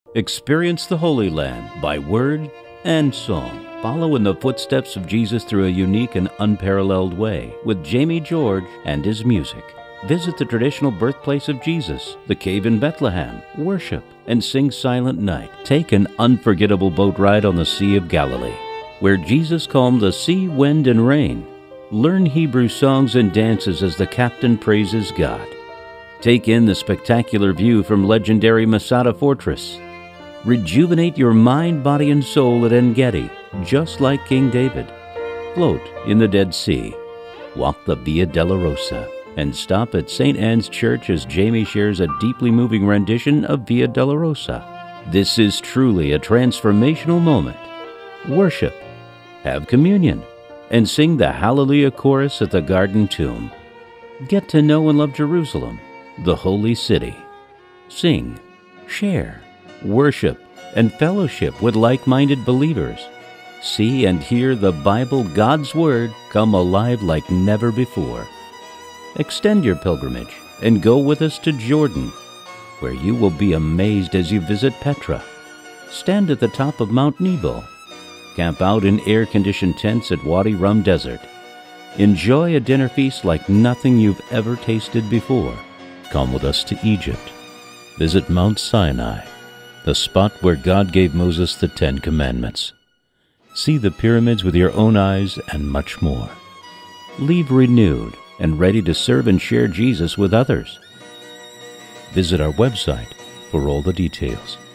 Experience the Holy Land by word and song. Follow in the footsteps of Jesus through a unique and unparalleled way with Jaime Jorge and his music. Visit the traditional birthplace of Jesus, the cave in Bethlehem, worship, and sing Silent Night. Take an unforgettable boat ride on the Sea of Galilee, where Jesus calmed the sea, wind, and rain. Learn Hebrew songs and dances as the captain praises God. Take in the spectacular view from legendary Masada Fortress. Rejuvenate your mind, body, and soul at En-Gedi, just like King David. Float in the Dead Sea. Walk the Via Dolorosa. And stop at St. Anne's Church as Jaime shares a deeply moving rendition of Via Dolorosa. This is truly a transformational moment. Worship, have communion, and sing the Hallelujah chorus at the Garden Tomb. Get to know and love Jerusalem, the Holy City. Sing, share, worship, and fellowship with like-minded believers. See and hear the Bible, God's Word, come alive like never before. Extend your pilgrimage and go with us to Jordan, where you will be amazed as you visit Petra. Stand at the top of Mount Nebo. Camp out in air-conditioned tents at Wadi Rum Desert. Enjoy a dinner feast like nothing you've ever tasted before. Come with us to Egypt. Visit Mount Sinai, the spot where God gave Moses the 10 Commandments. See the pyramids with your own eyes and much more. Leave renewed and ready to serve and share Jesus with others. Visit our website for all the details.